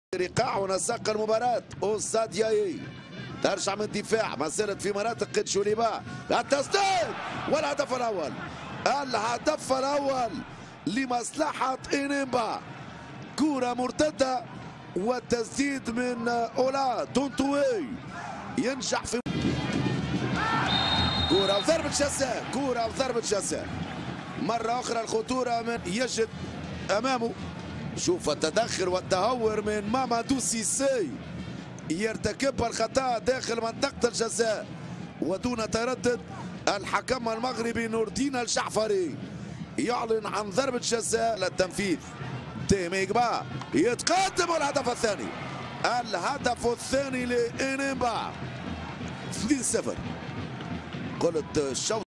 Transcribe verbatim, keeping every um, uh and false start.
رقاع ونسق المباراة أوساد ياي ترجع من الدفاع ما زالت في مناطق قد شوليبا التسديد والهدف الأول الهدف الأول لمصلحة إنيمبا كرة مرتدة والتسديد من أولا تونتوي ينجح في كرة وضربة جزاء كرة وضربة جزاء مرة أخرى الخطورة من يجد أمامه. شوف التدخل والتهور من مامادو سيسي يرتكب الخطأ داخل منطقة الجزاء ودون تردد. الحكم المغربي نور الدين الجعفري يعلن عن ضربة جزاء للتنفيذ. تيميغبا يتقدم الهدف الثاني الهدف الثاني لإنيمبا اثنين صفر. قلت الشوط